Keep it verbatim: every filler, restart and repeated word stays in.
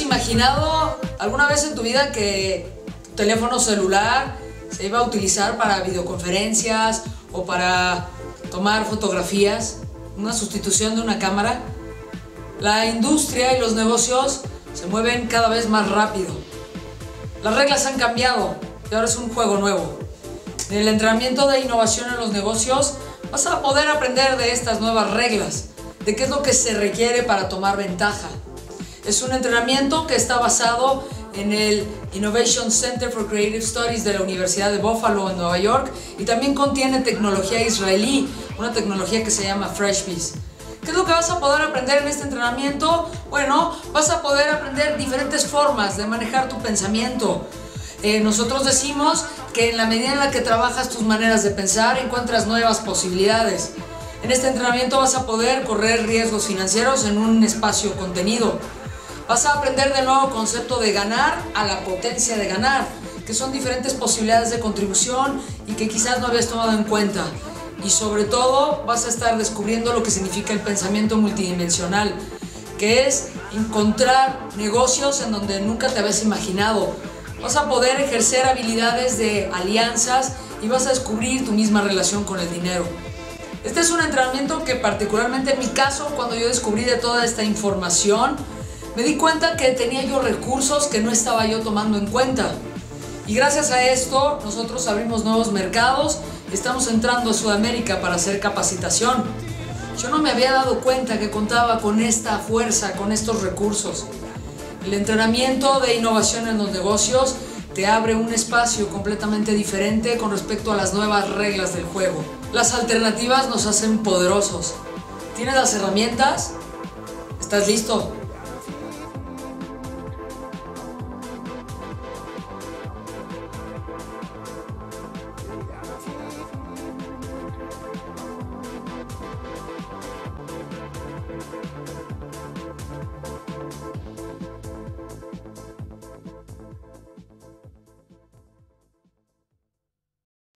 imaginado alguna vez en tu vida que tu teléfono celular se iba a utilizar para videoconferencias o para tomar fotografías? Una sustitución de una cámara. La industria y los negocios se mueven cada vez más rápido. Las reglas han cambiado y ahora es un juego nuevo. En el entrenamiento de innovación en los negocios vas a poder aprender de estas nuevas reglas, de qué es lo que se requiere para tomar ventaja. Es un entrenamiento que está basado en el Innovation Center for Creative Studies de la Universidad de Buffalo en Nueva York y también contiene tecnología israelí, una tecnología que se llama FreshBiz. ¿Qué es lo que vas a poder aprender en este entrenamiento? Bueno, vas a poder aprender diferentes formas de manejar tu pensamiento. Eh, nosotros decimos que en la medida en la que trabajas tus maneras de pensar, encuentras nuevas posibilidades. En este entrenamiento vas a poder correr riesgos financieros en un espacio contenido. Vas a aprender del nuevo concepto de ganar a la potencia de ganar, que son diferentes posibilidades de contribución y que quizás no habías tomado en cuenta. Y sobre todo vas a estar descubriendo lo que significa el pensamiento multidimensional, que es encontrar negocios en donde nunca te habías imaginado. Vas a poder ejercer habilidades de alianzas y vas a descubrir tu misma relación con el dinero. Este es un entrenamiento que particularmente en mi caso, cuando yo descubrí de toda esta información, me di cuenta que tenía yo recursos que no estaba yo tomando en cuenta. Y gracias a esto nosotros abrimos nuevos mercados y estamos entrando a Sudamérica para hacer capacitación. Yo no me había dado cuenta que contaba con esta fuerza, con estos recursos. El entrenamiento de innovación en los negocios te abre un espacio completamente diferente con respecto a las nuevas reglas del juego. Las alternativas nos hacen poderosos. ¿Tienes las herramientas? ¿Estás listo?